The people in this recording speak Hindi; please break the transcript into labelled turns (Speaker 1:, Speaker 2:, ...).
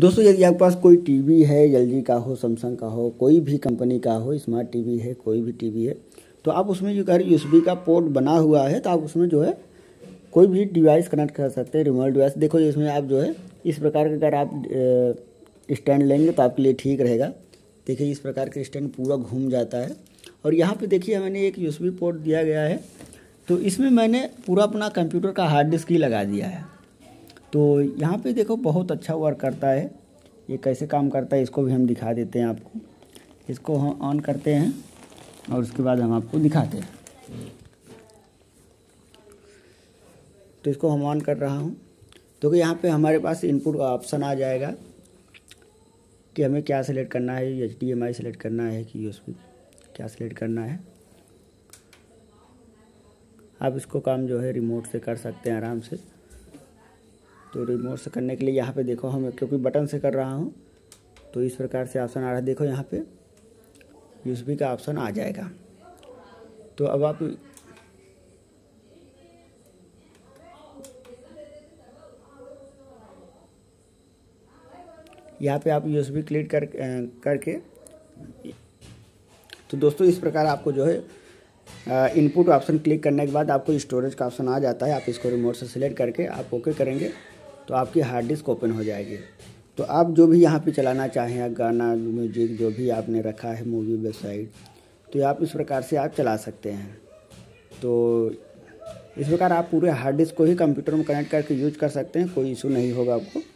Speaker 1: दोस्तों यदि आपके पास कोई टीवी है, एलजी का हो, सैमसंग का हो, कोई भी कंपनी का हो, स्मार्ट टीवी है, कोई भी टीवी है, तो आप उसमें जो अगर यूएसबी का पोर्ट बना हुआ है तो आप उसमें जो है कोई भी डिवाइस कनेक्ट कर सकते हैं, रिमोट डिवाइस। देखो इसमें आप जो है इस प्रकार का अगर आप स्टैंड लेंगे तो आपके लिए ठीक रहेगा। देखिए इस प्रकार का स्टैंड पूरा घूम जाता है। और यहाँ पे देखिए मैंने एक यूएसबी पोर्ट दिया गया है, तो इसमें मैंने पूरा अपना कंप्यूटर का हार्ड डिस्क ही लगा दिया है। तो यहाँ पे देखो बहुत अच्छा वर्क करता है। ये कैसे काम करता है इसको भी हम दिखा देते हैं आपको। इसको हम ऑन करते हैं और उसके बाद हम आपको दिखाते हैं। तो इसको हम ऑन कर रहा हूँ तो यहाँ पे हमारे पास इनपुट का ऑप्शन आ जाएगा कि हमें क्या सिलेक्ट करना है, HDMI सिलेक्ट करना है कि यूएसबी क्या सिलेक्ट करना है। आप इसको काम जो है रिमोट से कर सकते हैं आराम से। तो रिमोट से करने के लिए यहाँ पे देखो हम क्योंकि बटन से कर रहा हूँ तो इस प्रकार से ऑप्शन आ रहा है। देखो यहाँ पे यूएसबी का ऑप्शन आ जाएगा। तो अब आप यहाँ पे आप यूएसबी क्लिक करके तो दोस्तों इस प्रकार आपको जो है इनपुट ऑप्शन क्लिक करने के बाद आपको स्टोरेज का ऑप्शन आ जाता है। आप इसको रिमोट से सिलेक्ट करके आप ओके करेंगे तो आपकी हार्ड डिस्क ओपन हो जाएगी। तो आप जो भी यहाँ पे चलाना चाहें, गाना, म्यूजिक जो भी आपने रखा है, मूवी, वेबसाइट, तो आप इस प्रकार से आप चला सकते हैं। तो इस प्रकार आप पूरे हार्ड डिस्क को ही कंप्यूटर में कनेक्ट करके यूज कर सकते हैं, कोई इशू नहीं होगा आपको।